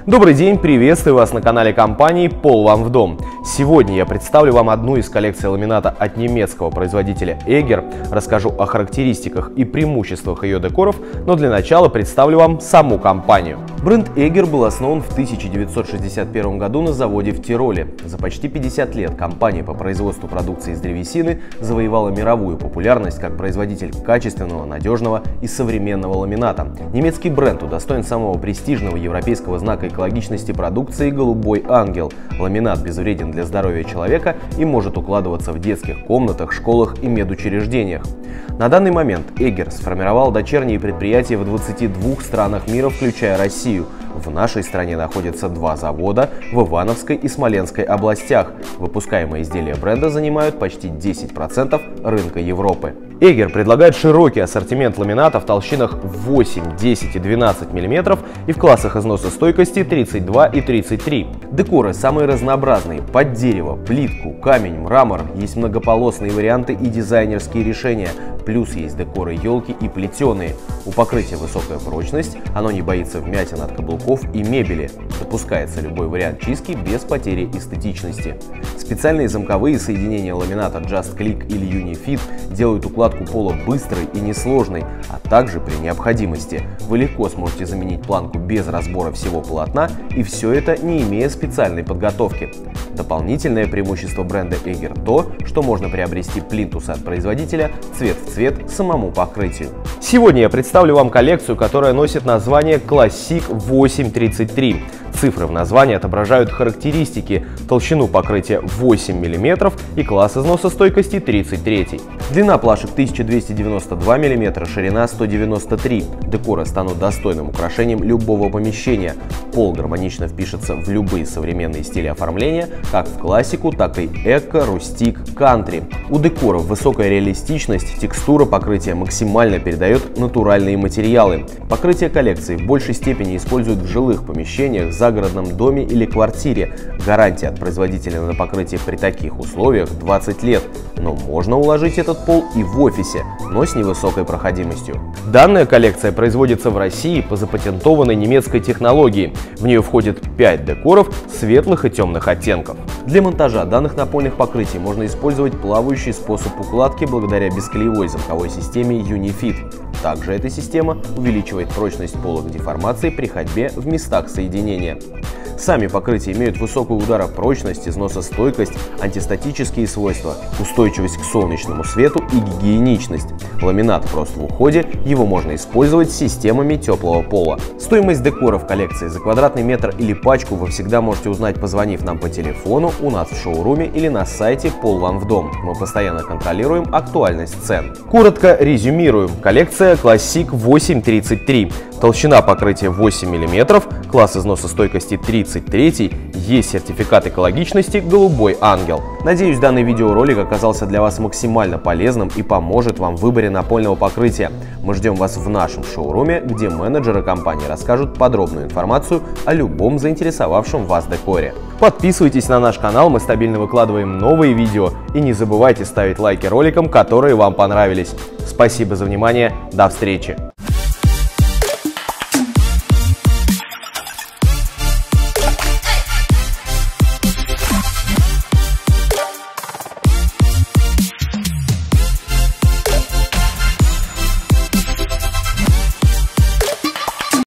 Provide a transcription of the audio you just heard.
Добрый день, приветствую вас на канале компании «Пол вам в дом». Сегодня я представлю вам одну из коллекций ламината от немецкого производителя Egger, расскажу о характеристиках и преимуществах ее декоров, но для начала представлю вам саму компанию. Бренд Egger был основан в 1961 году на заводе в Тироле. За почти 50 лет компания по производству продукции из древесины завоевала мировую популярность как производитель качественного, надежного и современного ламината. Немецкий бренд удостоен самого престижного европейского знака экологичности продукции «Голубой ангел». Ламинат безвреден для здоровья человека и может укладываться в детских комнатах, школах и медучреждениях. На данный момент Egger сформировал дочерние предприятия в 22 странах мира, включая Россию. В нашей стране находятся два завода в Ивановской и Смоленской областях. Выпускаемые изделия бренда занимают почти 10% рынка Европы. Egger предлагает широкий ассортимент ламината в толщинах 8, 10 и 12 мм и в классах износостойкости 32 и 33. Декоры самые разнообразные: под дерево, плитку, камень, мрамор. Есть многополосные варианты и дизайнерские решения. Плюс есть декоры елки и плетеные. У покрытия высокая прочность, оно не боится вмятин от каблуков и мебели. Допускается любой вариант чистки без потери эстетичности. Специальные замковые соединения ламината Just Click или Unifit делают укладку пола быстрой и несложной, а также при необходимости вы легко сможете заменить планку без разбора всего полотна, и все это не имея специальной подготовки. Дополнительное преимущество бренда Egger то, что можно приобрести плинтусы от производителя цвет в цвет самому покрытию. Сегодня я представлю вам коллекцию, которая носит название Classic 833. Цифры в названии отображают характеристики: толщину покрытия 8 мм и класс износостойкости 33. Длина плашек 1292 мм, ширина 193. Декоры станут достойным украшением любого помещения. Пол гармонично впишется в любые современные стили оформления, как в классику, так и эко, рустик, кантри. У декоров высокая реалистичность, текстура покрытия максимально передает натуральные материалы. Покрытие коллекции в большей степени используют в жилых помещениях, загородном доме или квартире. Гарантия от производителя на покрытие при таких условиях 20 лет. Но можно уложить этот пол и в офисе, но с невысокой проходимостью. Данная коллекция производится в России по запатентованной немецкой технологии. В нее входит 5 декоров светлых и темных оттенков. Для монтажа данных напольных покрытий можно использовать плавающий способ укладки благодаря бесклеевой замковой системе Unifit. Также эта система увеличивает прочность пола к деформации при ходьбе в местах соединения. Сами покрытия имеют высокую ударопрочность, износостойкость, антистатические свойства, устойчивость к солнечному свету и гигиеничность. Ламинат прост в уходе, его можно использовать с системами теплого пола. Стоимость декоров коллекции за квадратный метр или пачку вы всегда можете узнать, позвонив нам по телефону, у нас в шоуруме или на сайте «Пол вам в дом». Мы постоянно контролируем актуальность цен. Коротко резюмируем. Коллекция Classic 833. Толщина покрытия 8 мм, класс износостойкости 33, есть сертификат экологичности «Голубой ангел». Надеюсь, данный видеоролик оказался для вас максимально полезным и поможет вам в выборе напольного покрытия. Мы ждем вас в нашем шоуруме, где менеджеры компании расскажут подробную информацию о любом заинтересовавшем вас декоре. Подписывайтесь на наш канал, мы стабильно выкладываем новые видео, и не забывайте ставить лайки роликам, которые вам понравились. Спасибо за внимание, до встречи!